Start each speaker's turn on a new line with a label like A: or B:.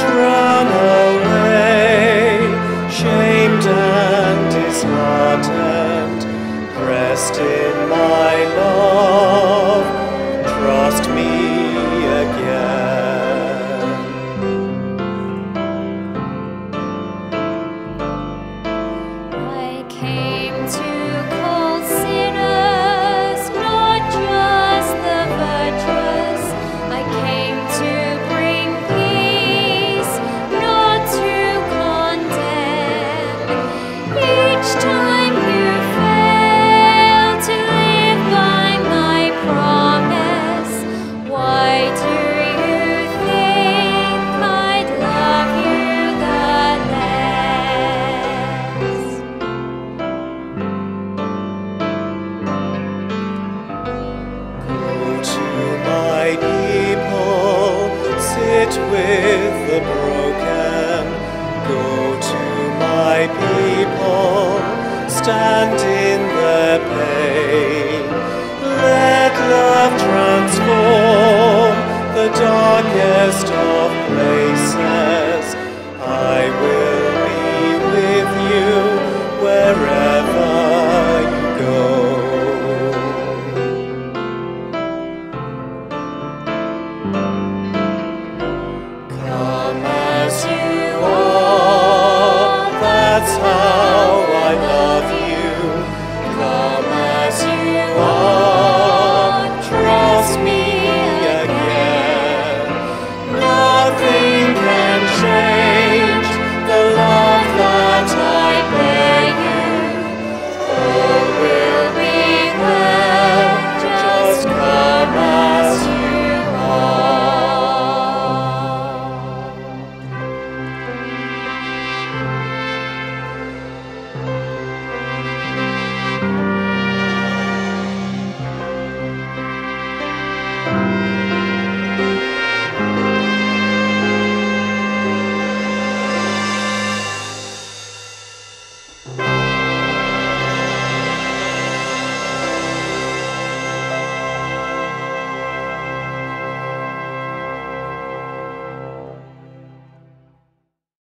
A: run away, shamed and disheartened, rest in my love, trust me again.
B: I came to call sinners, not just the virtuous. I came to bring peace, not to condemn. Each time you fail to live by my promise, why do you think I'd love you the less?
A: Go to my people, sit with the broken. Go to my people, stand in their pain. Let love transform the darkest of places.